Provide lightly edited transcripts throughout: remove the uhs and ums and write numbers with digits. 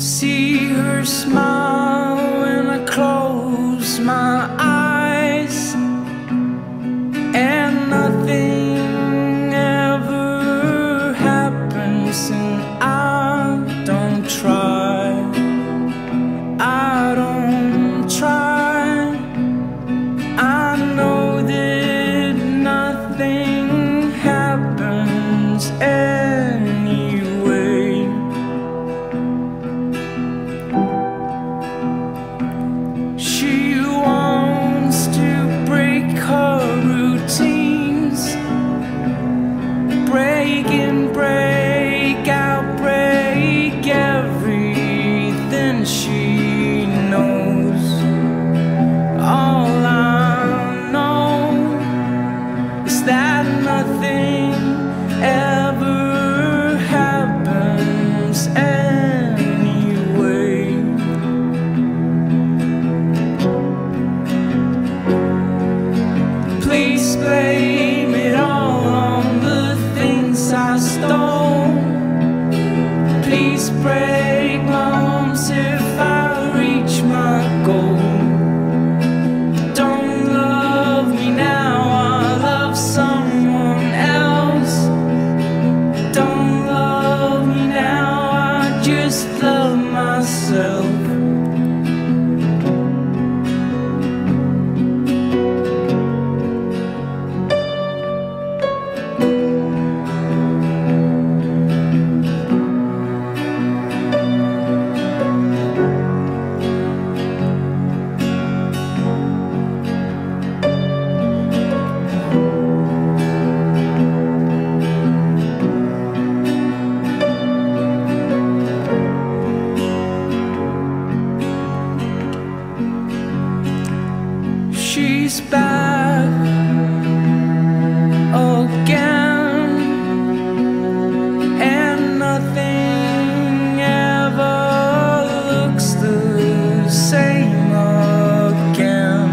See her smile when I close my eyes, and nothing ever happens, and I don't try. I don't try. I know that nothing happens anyway. She wants to break her routines, break and break out, break everything she knows. All I know is that nothing ever happens anyway. Please blame it all on the things I stole. Please break my arms if I reach my goal. Don't love me now, I love someone else. Don't love me now, I just love myself. She's back again, and nothing ever looks the same again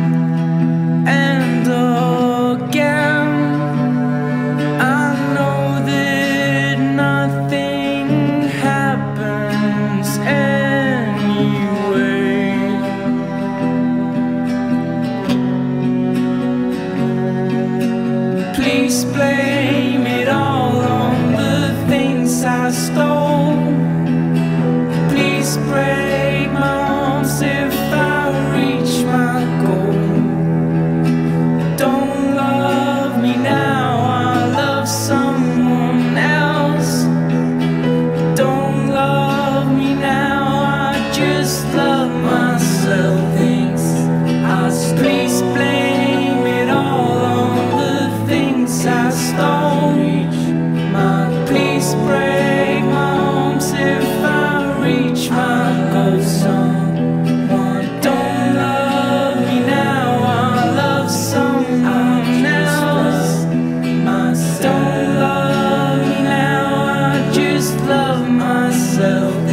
and again. I know that nothing happens anyway. Please blame it all on the things I stole. Please break my arms if I reach my goal. Don't love me now, I love someone else. Don't love me now, I just love myself. Please blame it all on the things I stole. Please break my arms if I reach my goal. Don't love me now, I love someone else. Don't love me now, I just love myself.